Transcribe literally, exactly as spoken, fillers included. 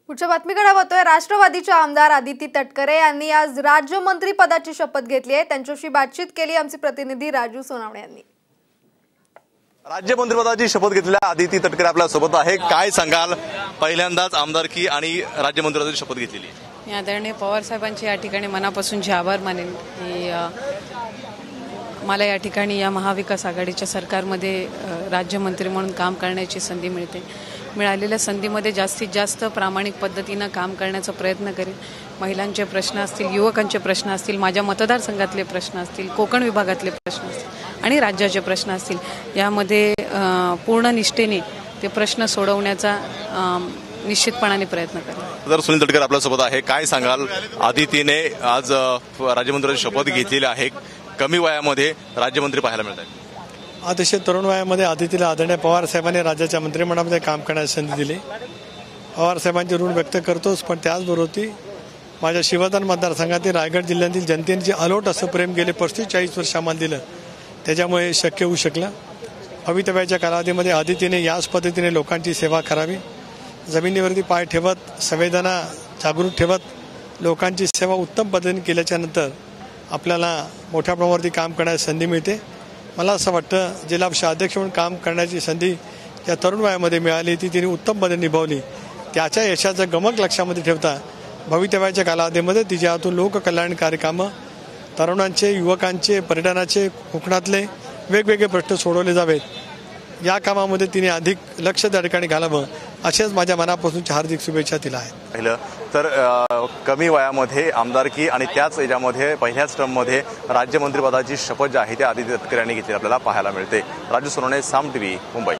पुढच्या बातमीकडे वळतोय। राष्ट्रवादीचे आमदार आदिती तटकरे यांनी आज राज्यमंत्री पदाची शपथ घेतली आहे। त्यांच्याशी बातचीत केली आमचे प्रतिनिधी राजू सोनावणे यांनी। राज्यमंत्री पदाची शपथ घेतलेल्या आदिती तटकरे आपल्या सोबत आहे। काय सांगाल, पहिल्यांदाच आमदारकी आणि राज्यमंत्री पदाची शपथ घेतलेली आहे। आदरणीय पवार साहेबांची या ठिकाणी मनापासून आभार मानेन की मला या ठिकाणी या महाविकास आघाडीच्या सरकारमध्ये राज्यमंत्री म्हणून काम करण्याची संधी मिळते। मिळालेल्या संधीमध्ये जास्तीत जास्त प्रामाणिक पद्धतीने काम करण्याचा प्रयत्न करेन। महिलांचे प्रश्न असतील, युवकांचे प्रश्न असतील, माझ्या मतदारसंघातले प्रश्न असतील, कोकण विभागातले प्रश्न असतील आणि राज्याचे प्रश्न असतील, यामध्ये पूर्ण निष्ठेने ते प्रश्न सोडवण्याचा निश्चितपणाने प्रयत्न करेन। तर सुनील तटकरे आपल्या सोबत आहे। काय सांगाल, आदितीने आज राज्यमंत्र्यांची शपथ घेतलेली आहे। कमी वयामध्ये राज्यमंत्री पाहायला मिळत आहे। अतिशय तरुण वयामध्ये आदितीला आदरणीय पवार साहेबांनी राज्याच्या मंत्रिमंडळामध्ये काम करण्याची संधी दिली। पवार साहेबांचे ऋण व्यक्त करतोच, पण त्याचबरोबर माझ्या शिवधन मतदारसंघातील रायगड जिल्ह्यातील जनतेने जे अलोट असं प्रेम गेले पस्तीस चाळीस वर्ष आम्हाला दिलं, त्याच्यामुळे शक्य होऊ शकलं। भवितव्याच्या कालावधीमध्ये आदितीने याच पद्धतीने लोकांची सेवा करावी, जमिनीवरती पाय ठेवत, संवेदना जागृत ठेवत लोकांची सेवा उत्तम पद्धतीने केल्याच्या नंतर आपल्याला मोठ्या प्रमाणावरती काम करण्याची संधी मिळते। मला असं वाटतं, जिल्हा परिषद अध्यक्ष म्हणून काम करण्याची संधी या तरुण वयामध्ये मिळाली, ती तिने उत्तम पद्धतीने निभावली। त्याच्या यशाचं गमक लक्षामध्ये ठेवता भवितव्याच्या कालावधीमध्ये तिच्या हातून लोककल्याणकारी कामं, तरुणांचे, युवकांचे, पर्यटनाचे, कोकणातले वेगवेगळे प्रश्न सोडवले जावेत, या कामामध्ये तिने अधिक लक्ष त्या ठिकाणी घालावं, असेच माझ्या मनापासूनची हार्दिक शुभेच्छा तिला आहेत। पहिलं तर कमी वयामध्ये आमदारकी आणि त्याच याच्यामध्ये पहिल्याच टर्ममध्ये राज्यमंत्री पदाची शपथ जी आहे ती आदिती तटकरे यांनी घेतली आपल्याला पाहायला मिळते। राजू सोनावणे, साम टीव्ही, मुंबई।